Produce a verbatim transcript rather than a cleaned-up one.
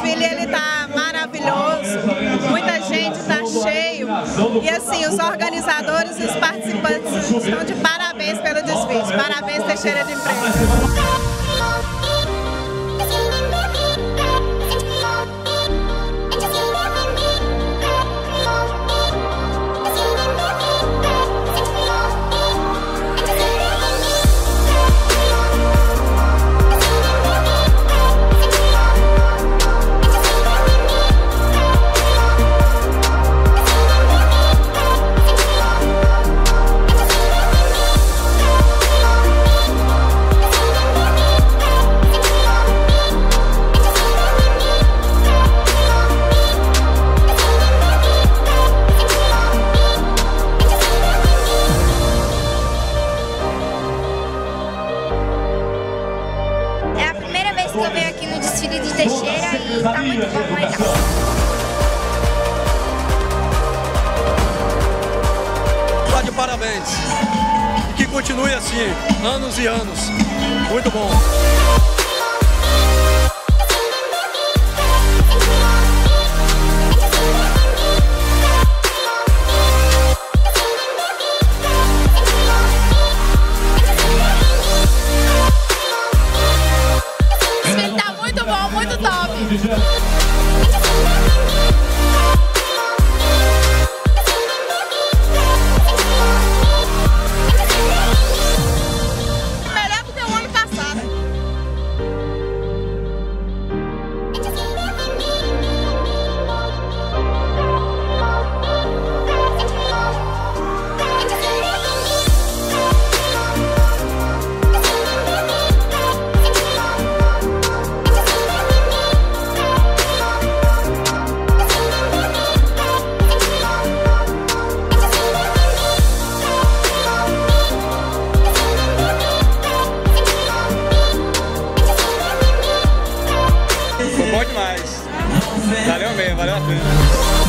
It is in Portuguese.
desfile ele tá maravilhoso, muita gente, tá cheio. E assim, os organizadores e os participantes estão de parabéns pelo desfile. Parabéns, Teixeira de Freitas. Que eu venho aqui no desfile de Teixeira e tá muito bom, legal. Tá de parabéns. E que continue assim, anos e anos. Muito bom. Muito top! Melhor do que o ano passado. Foi bom demais. Valeu mesmo, valeu a pena.